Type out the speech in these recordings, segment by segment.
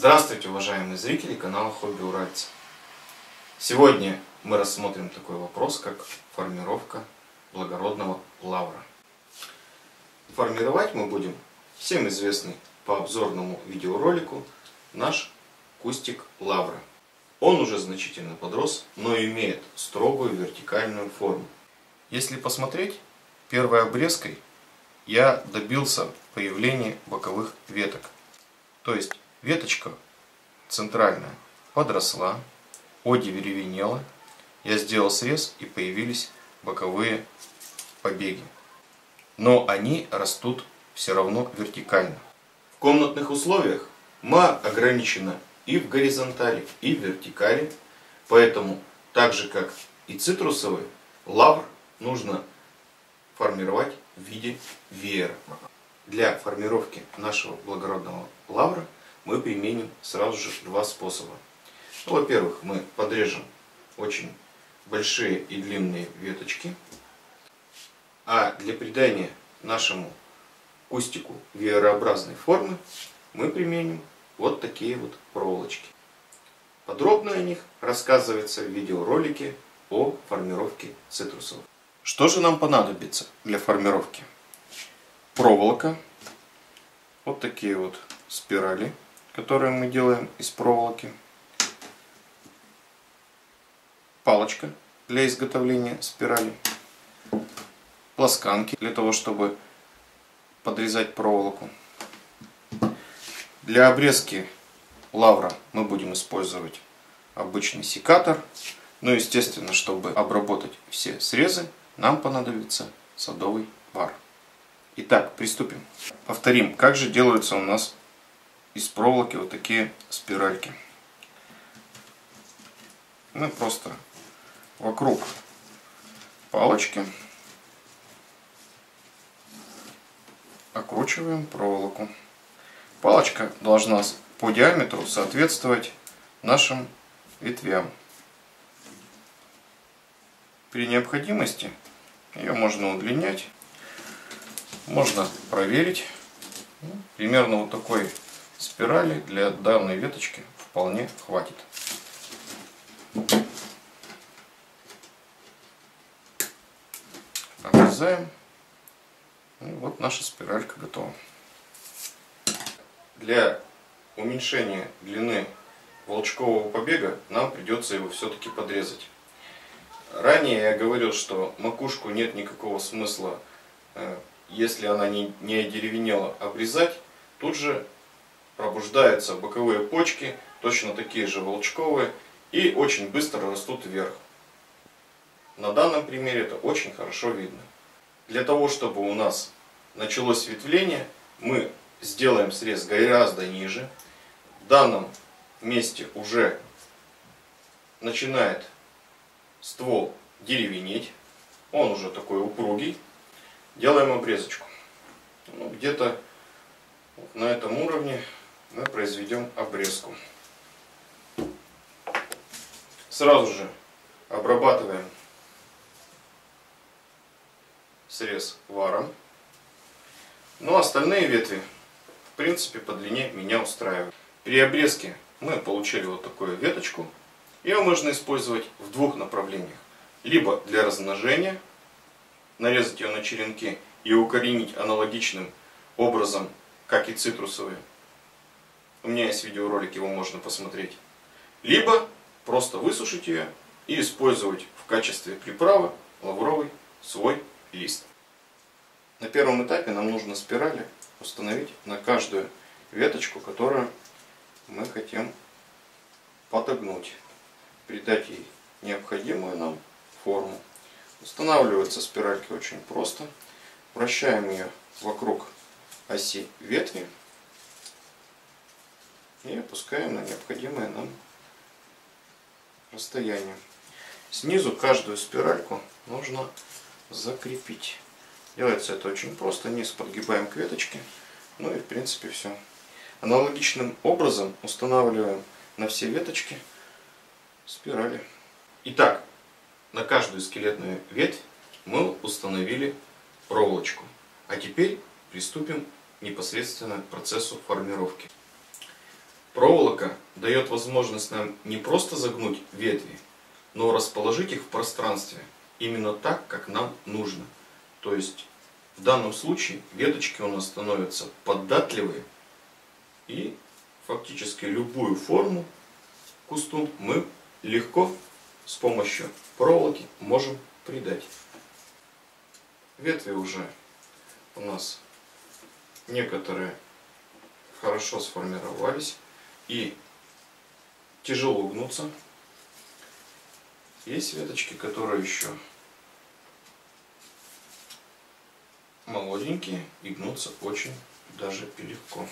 Здравствуйте, уважаемые зрители канала Хобби Уральца. Сегодня мы рассмотрим такой вопрос, как формировка благородного лавра. Формировать мы будем всем известный по обзорному видеоролику наш кустик лавра. Он уже значительно подрос, но имеет строгую вертикальную форму. Если посмотреть, первой обрезкой я добился появления боковых веток. То есть веточка центральная подросла, одеревенела, я сделал срез и появились боковые побеги. Но они растут все равно вертикально. В комнатных условиях ма ограничена и в горизонтали, и в вертикали, поэтому так же как и цитрусовый, лавр нужно формировать в виде веера. Для формировки нашего благородного лавра мы применим сразу же два способа. Во-первых, мы подрежем очень большие и длинные веточки, а для придания нашему кустику веерообразной формы мы применим вот такие вот проволочки. Подробно о них рассказывается в видеоролике о формировке цитрусовых. Что же нам понадобится для формировки? Проволока, вот такие вот спирали, которые мы делаем из проволоки, палочка для изготовления спирали, плосканки для того, чтобы подрезать проволоку. Для обрезки лавра мы будем использовать обычный секатор, но естественно, чтобы обработать все срезы, нам понадобится садовый вар. Итак, приступим. Повторим, как же делаются у нас из проволоки вот такие спиральки. Мы просто вокруг палочки окручиваем проволоку. Палочка должна по диаметру соответствовать нашим ветвям. При необходимости ее можно удлинять, можно проверить. Примерно вот такой спирали для данной веточки вполне хватит. Обрезаем. И вот наша спиралька готова. Для уменьшения длины волчкового побега нам придется его все-таки подрезать. Ранее я говорил, что макушку нет никакого смысла, если она не одеревенела, обрезать. Тут же пробуждаются боковые почки, точно такие же волчковые, и очень быстро растут вверх. На данном примере это очень хорошо видно. Для того, чтобы у нас началось ветвление, мы сделаем срез гораздо ниже. В данном месте уже начинает ствол деревенеть, он уже такой упругий. Делаем обрезочку. Где-то на этом уровне мы произведем обрезку. Сразу же обрабатываем срез варом. Но остальные ветви, в принципе, по длине меня устраивают. При обрезке мы получили вот такую веточку. Ее можно использовать в двух направлениях. Либо для размножения, нарезать ее на черенки и укоренить аналогичным образом, как и цитрусовые. У меня есть видеоролик, его можно посмотреть. Либо просто высушить ее и использовать в качестве приправы лавровый свой лист. На первом этапе нам нужно спирали установить на каждую веточку, которую мы хотим подогнуть, придать ей необходимую нам форму. Устанавливается спиральки очень просто. Вращаем ее вокруг оси ветви и опускаем на необходимое нам расстояние. Снизу каждую спиральку нужно закрепить. Делается это очень просто. Низ подгибаем к веточке. Ну и в принципе все. Аналогичным образом устанавливаем на все веточки спирали. Итак, на каждую скелетную ветвь мы установили проволочку. А теперь приступим непосредственно к процессу формировки. Проволока дает возможность нам не просто загнуть ветви, но расположить их в пространстве именно так, как нам нужно. То есть в данном случае веточки у нас становятся податливые, и фактически любую форму кусту мы легко с помощью проволоки можем придать. Ветви уже у нас некоторые хорошо сформировались и тяжело гнутся. Есть веточки, которые еще молоденькие и гнутся очень даже и легко.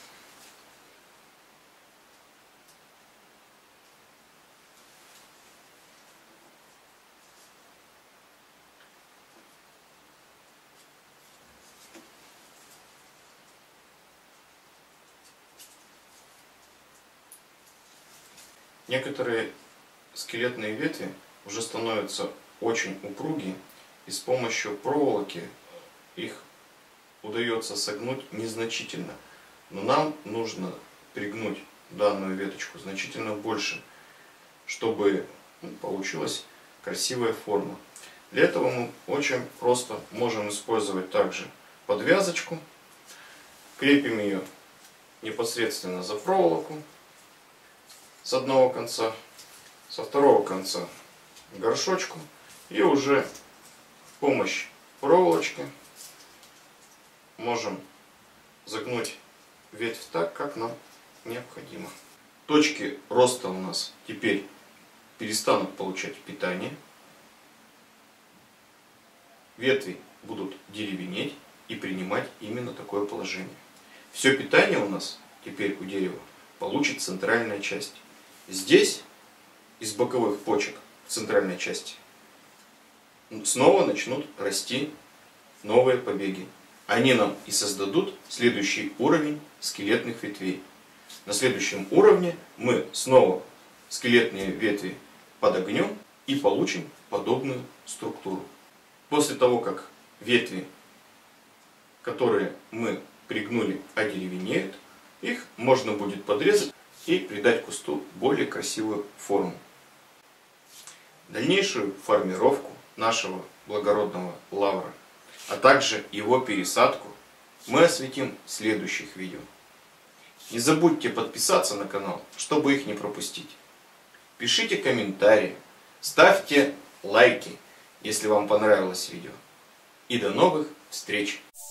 Некоторые скелетные ветви уже становятся очень упругие, и с помощью проволоки их удается согнуть незначительно. Но нам нужно пригнуть данную веточку значительно больше, чтобы получилась красивая форма. Для этого мы очень просто можем использовать также подвязочку. Крепим ее непосредственно за проволоку с одного конца, со второго конца к горшочку, и уже с помощью проволочки можем загнуть ветвь так, как нам необходимо. Точки роста у нас теперь перестанут получать питание, ветви будут деревенеть и принимать именно такое положение. Все питание у нас теперь у дерева получит центральная часть. Здесь из боковых почек в центральной части снова начнут расти новые побеги. Они нам и создадут следующий уровень скелетных ветвей. На следующем уровне мы снова скелетные ветви подогнем и получим подобную структуру. После того, как ветви, которые мы пригнули, одеревенеют, их можно будет подрезать и придать кусту более красивую форму. Дальнейшую формировку нашего благородного лавра, а также его пересадку мы осветим в следующих видео. Не забудьте подписаться на канал, чтобы их не пропустить. Пишите комментарии, ставьте лайки, если вам понравилось видео. И до новых встреч!